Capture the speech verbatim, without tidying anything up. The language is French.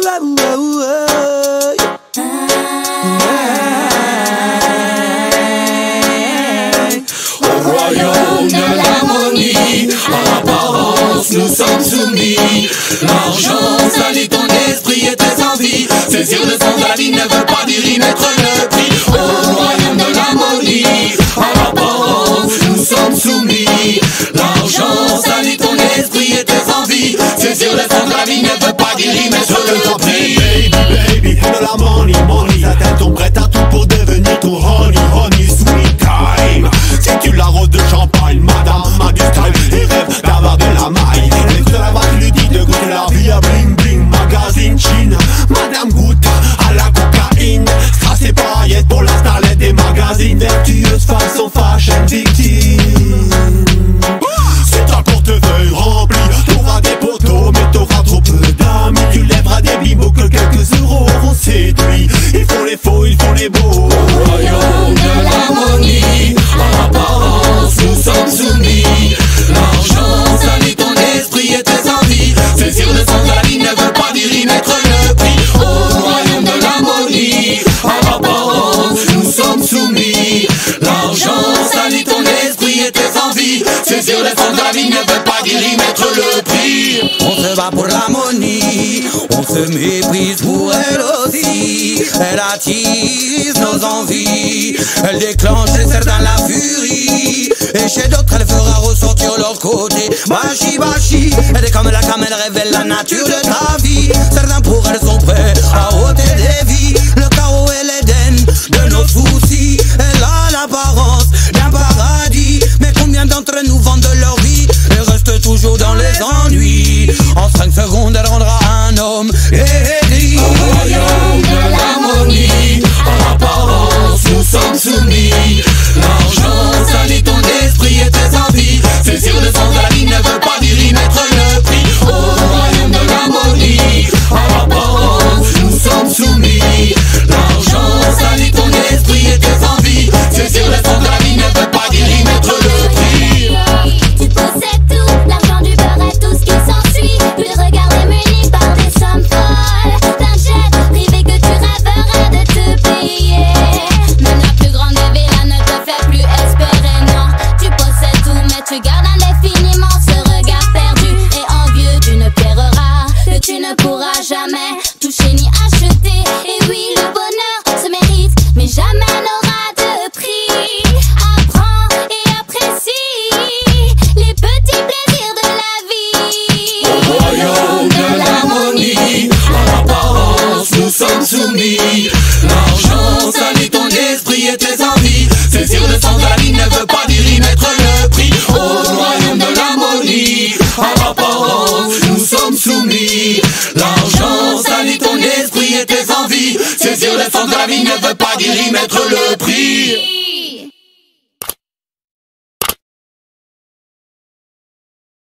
Au royaume de l'harmonie, en apparence nous sommes soumis. L'argent salit ton esprit et tes envies. Saisir le sens de la vie ne veut pas dire y mettre le prix. Au royaume de l'harmonie, en apparence nous sommes soumis. L'argent salit ton esprit et tes envies. Saisir le sens de la vie ne veut pas dire y mettre le prix. Baby, baby, de la money, money. Ta tête tombe prête à tout pour devenir ton honey, honey, sweet time. Si tu l'arroses de champagne, madame, a du style et rêve d'avoir de la maille. Elle écoute la voix qui lui dit de goûter la vie à bling bling. Magazine Chine, madame goûte à la cocaïne. Strass et paillettes pour la starlette des magazines. Vertueuse façon fashion victime. Si ta portefeuille rempli, t'auras des poteaux mais t'auras trop peu d'amis. Tu lèveras des bimbos que quelques euros auront séduit. Ils font les faux, ils font les beaux. Au royaume de l'harmonie, en apparence nous sommes soumis. L'argent salit ton esprit et tes envies. Saisir le sens de la vie ne veut pas dire y mettre le prix. Au royaume de l'harmonie, en apparence nous sommes soumis. L'argent salit ton esprit et tes envies. Saisir le sens de la vie ne veut pas dire y mettre le prix. On se bat pour l'harmonie, on se méprise pour elle aussi. Elle attise nos envies, elle déclenche chez certains la furie. Et chez d'autres elle fera ressortir leur côté bashi bashi. Elle est comme la cam, elle révèle la nature de ta vie. Certains pour elle sont prêts à ôter des vies. Le chaos est l'Éden de nos soucis. Elle a l'apparence d'un paradis. Mais combien d'entre nous vendent de leur vie et restent toujours dans les ennuis. En cinq secondes elle rendra un homme aigri. Au royaume de l'harmonie, en apparence nous sommes soumis. L'argent salit ton esprit et tes envies. Saisir le sens de la vie ne veut pas dire y mettre le prix. Au royaume de l'harmonie, en apparence nous sommes soumis. L'argent salit ton esprit et tes envies. Saisir le sens de la vie ne veut pas dire y mettre le prix. Tu possèdes tout, l'argent du beurre et tout ce qui s'ensuit. Puis le regard est muni par des sommes folles. D'un jet privé que tu rêverais de te payer. Même la plus grande des villas ne te fait plus espérer, non. Tu possèdes tout mais tu gardes indéfiniment ce regard perdu et envieux d'une pierre rare que tu ne pourras jamais toucher ni acheter. Et oui, le bonheur se mérite mais jamais n'aura de prix. Apprends et apprécie les petits plaisirs de la vie. Au royaume de l'harmonie, en apparence nous sommes soumis. L'argent salit ton esprit et tes envies. Saisir le sens de la vie ne veut pas dire y mettre le prix. Au royaume de l'harmonie, en apparence nous sommes soumis. L'argent salit ton esprit et tes envies. Saisir le sens de la vie ne veut pas dire y mettre le prix.